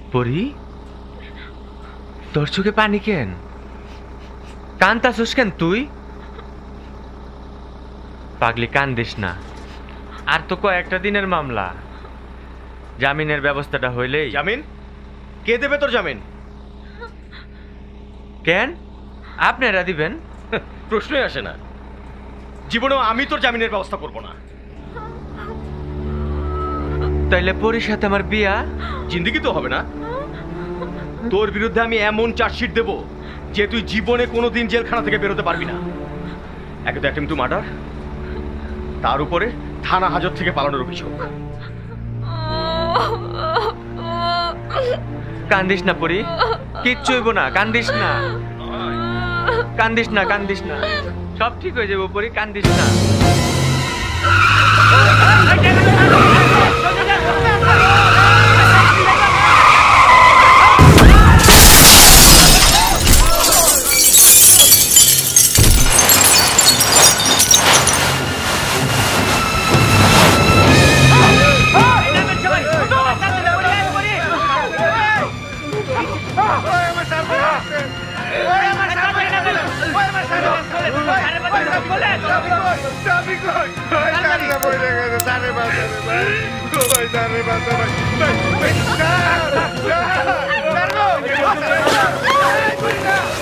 পরি তোর চোখে পানি কেন? কান্তাছস কেন তুই? পাগলি কান্দিস না, আর তো কয়েকটা দিনের মামলা। জামিনের ব্যবস্থাটা হইলেই। জামিন? কে দেবে তোর জামিন? কেন আপনারা দিবেন? প্রশ্নই আসে না। জীবনেও আমি তোর জামিনের ব্যবস্থা করব না। তাইলে পরির সাথে আমার বিয়া? জিন্দেগি তো হবে না। তোর বিরুদ্ধে আমি এমন চার্জশিট দেব যে তুই জীবনে কোনোদিন জেলখানা থেকে বেরোতে পারবি না। একে তো অ্যাটেম্পট টু মার্ডার, তার উপরে থানা হাজত থেকে পালানোর অভিযোগ। কান্দিস না পরি, কিচ্ছু হইব না, কান্দিস না, কান্দিস না, কান্দিস না, সব ঠিক হয়ে যাবো পরি, কান্দিস না। Carlos!